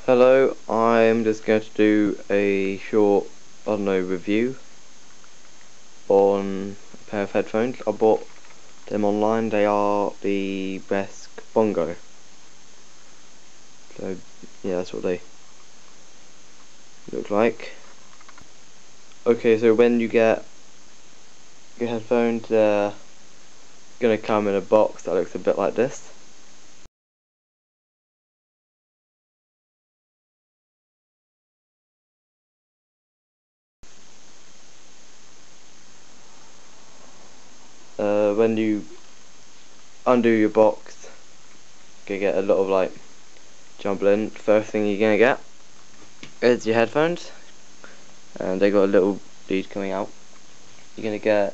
Hello, I'm just going to do a short, review on a pair of headphones. I bought them online. They are the Wesc Bongo. So, yeah, that's what they look like. Okay, so when you get your headphones, they're going to come in a box that looks a bit like this. When you undo your box, you're going to get a lot of jumbling. First thing you're going to get is your headphones, and they got a little lead coming out. You're going to get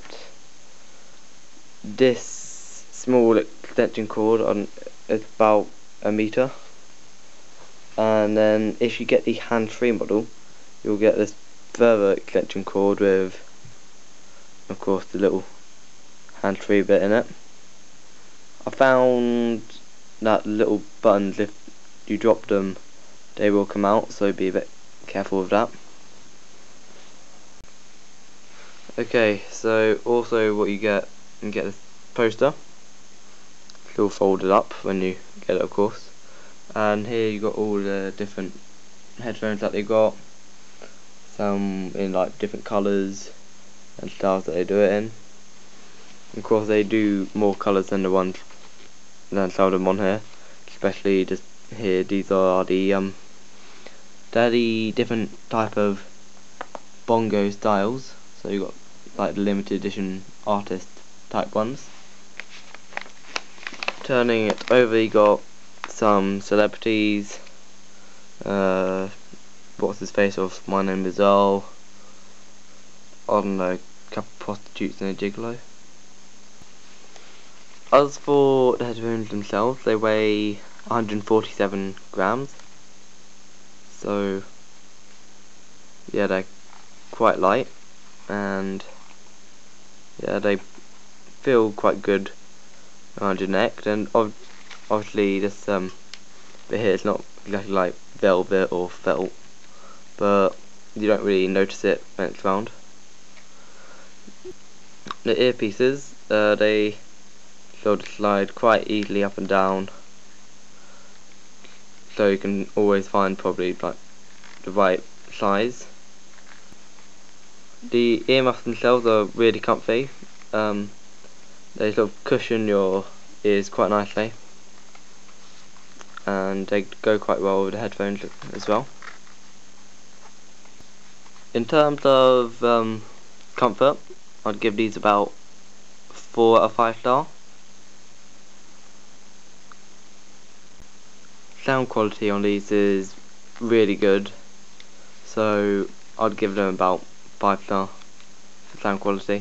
this small extension cord on about a meter, and then if you get the hands-free model, you'll get this further extension cord with, of course, the little hands-free bit in it. I found that little buttons, if you drop them, they will come out, so be a bit careful with that. Okay, so also what you get this poster. It's all folded up when you get it, of course. And here you got all the different headphones that they got. Some in different colours and styles that they do it in. Of course, they do more colours than the ones that sell them on here. Especially just here, these are the they're the different type of bongo styles. So you got the limited edition artist type ones. Turning it over, you got some celebrities. What's his face of My Name Is Earl. I don't know, a couple of prostitutes and a gigolo. As for the headphones themselves, they weigh 147 grams. So yeah, they're quite light, and yeah, they feel quite good around your neck. And obviously this bit here is not exactly like velvet or felt, but you don't really notice it when it's round. The earpieces, they sort of slide quite easily up and down, so you can always find probably the right size. The earmuffs themselves are really comfy. They sort of cushion your ears quite nicely, and they go quite well with the headphones as well. In terms of comfort, I'd give these about 4 out of 5 star. Sound quality on these is really good, so I'd give them about 5 star for sound quality.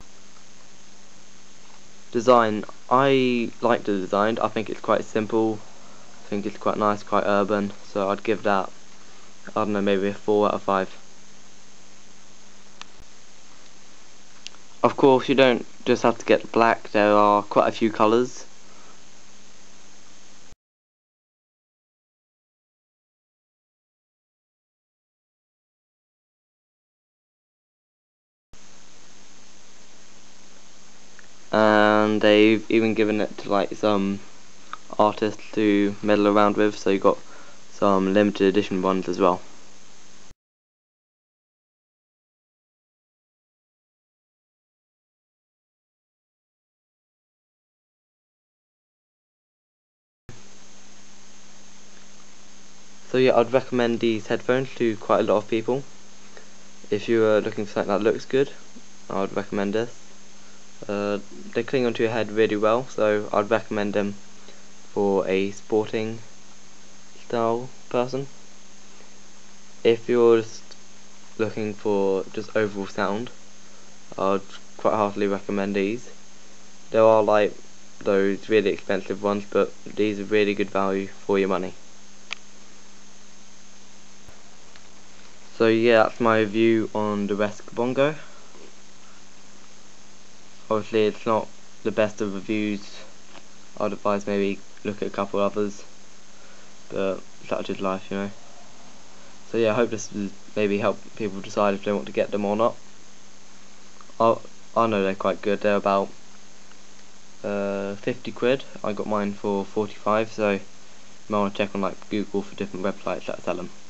Design, I like the design. I think it's quite simple. I think it's quite nice, quite urban, so I'd give that, I don't know, maybe a 4 out of 5. Of course, you don't just have to get black, there are quite a few colours. And they've even given it to some artists to meddle around with, so you got some limited edition ones as well. So yeah, I'd recommend these headphones to quite a lot of people. If you are looking for something that looks good, I would recommend this. They cling onto your head really well, so I'd recommend them for a sporting style person. If you're just looking for just overall sound, I'd quite heartily recommend these. There are those really expensive ones, but these are really good value for your money. So yeah, that's my review on the Wesc Bongo. Obviously it's not the best of reviews. I'd advise maybe look at a couple others, but such is life, you know. So yeah, I hope this will maybe help people decide if they want to get them or not. I know they're quite good. They're about 50 quid. I got mine for 45, so you might want to check on like Google for different websites that sell them.